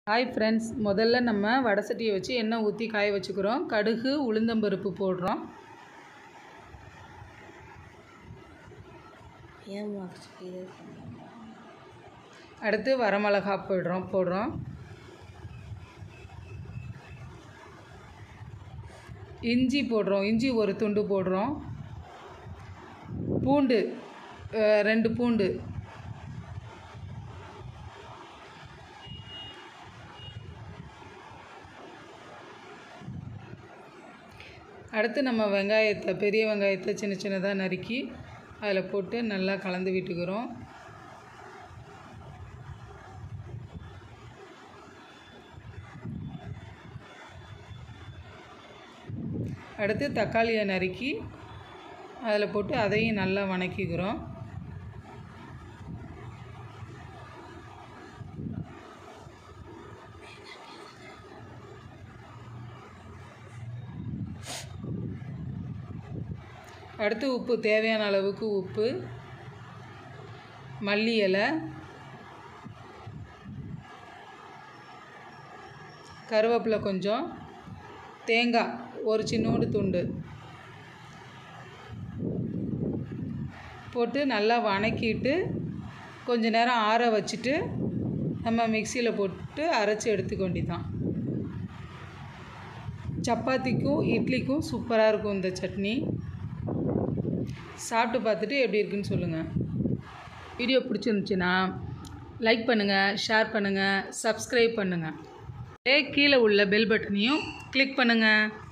hi friends முதல்ல நம்ம வடை சட்டியை வச்சு எண்ணெய் ஊத்தி காய வச்சுக்கிறோம் கடுகு உளுந்தம் பருப்பு போடுறோம் அடுத்து வரமிளகாய் போடுறோம் இஞ்சி போடுறோம் இஞ்சி ஒரு துண்டு போடுறோம் பூண்டு 2 பூண்டு அடுத்து நம்ம வெங்காயத்தை பெரிய வெங்காயத்தை சின்ன சின்னதா நறுக்கி அதில் போட்டு நல்லா கலந்து விட்டுக்கிறோம் அடுத்து தக்காளியை நறுக்கி அதில் போட்டு அதையும் நல்லா வணக்கிக்கிறோம் அடுத்து உப்பு தேவையான அளவுக்கு உப்பு மல்லி இலை கருவேப்பிலை கொஞ்சம் தேங்காய் ஒரு சின்னோண்டு துண்டு போட்டு நல்லா வணக்கிட்டு கொஞ்ச நேரம் ஆற வச்சிட்டு நம்ம மிக்ஸியில் போட்டு அரைச்சி எடுத்துக்க வேண்டியதுதான் சப்பாத்திக்கும் இட்லிக்கும் சூப்பராக இருக்கும் இந்த சட்னி சாப்பிட்டு பார்த்துட்டு எப்படி இருக்குன்னு சொல்லுங்கள் வீடியோ பிடிச்சிருந்துச்சுன்னா லைக் பண்ணுங்கள் ஷேர் பண்ணுங்கள் சப்ஸ்கிரைப் பண்ணுங்கள் கீழே உள்ள பெல் பட்டனையும் கிளிக் பண்ணுங்கள்